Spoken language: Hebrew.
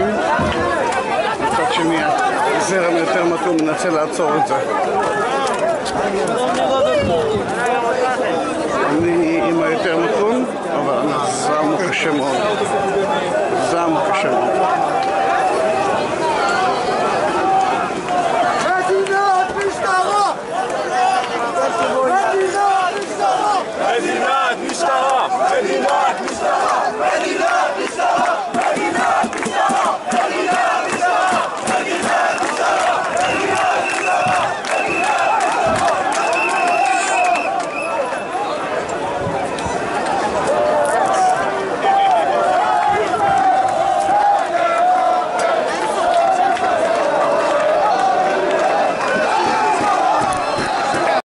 מים, מצד שני הזרם יותר מתון, מנסה לעצור את זה. אני עם היותר מתון, אבל הזעם הוא קשה מאוד. הזעם הוא קשה מאוד.